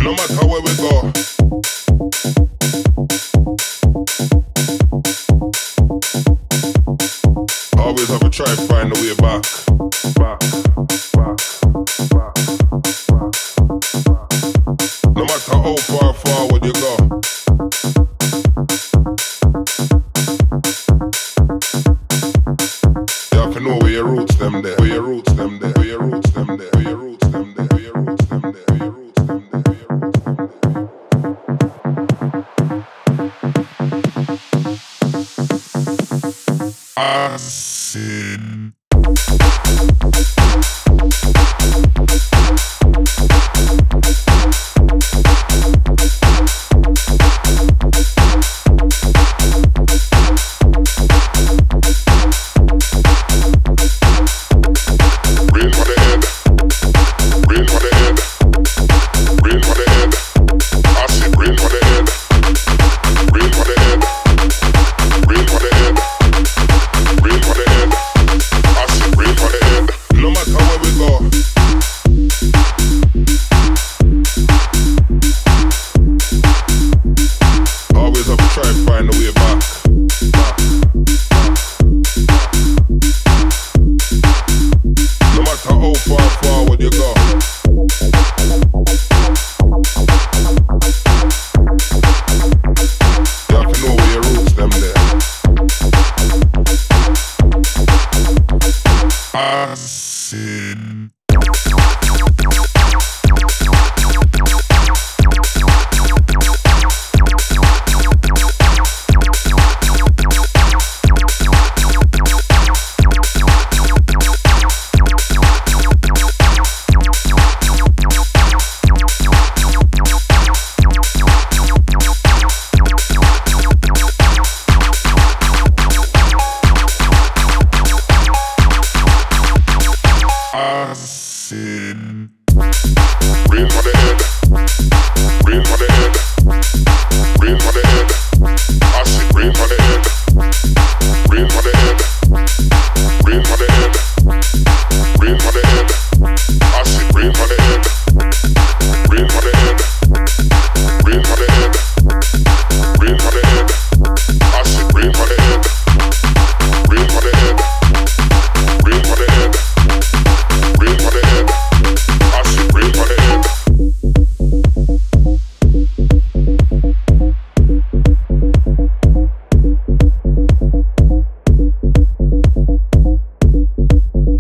No matter where we go, always have a try to find a way back. No matter how far forward you go, you have to know where your roots them there, where your roots them there, where your roots them there, where your roots them there, where your roots them there, where your roots them there, where your roots them there. Acid.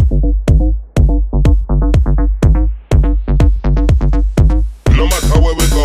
Where we